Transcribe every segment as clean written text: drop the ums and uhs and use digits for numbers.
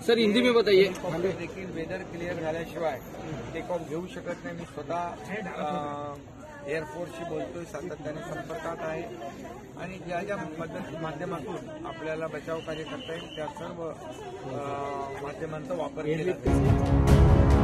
Sir Hindi में बताइए। देखील वेदर क्लिअर झाल्याशिवाय टेक ऑफ घेऊ शकत नाही। मी स्वतः एअरफोर्सशी बोलतोय, सातत्याने संपर्कात आहे आणि ज्या ज्या माध्यमातून आपल्याला बचाव कार्य करता येईल त्या सर्व माध्यमांचा वापर केला जाईल।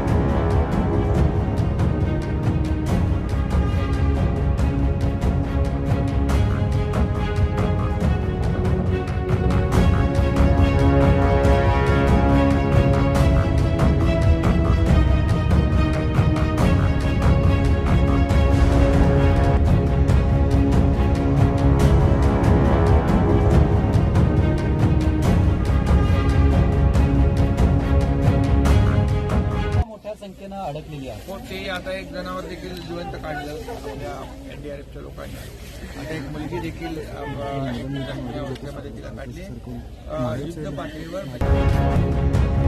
संख्येनं अडकलेली आहे। हो, ते आता एक जनावर देखील जिवंत काढलं आपल्या एनडीआरएफच्या लोकांनी। आता एक मुलगी देखील अवस्थेमध्ये तिला काढली। युद्ध पातळीवर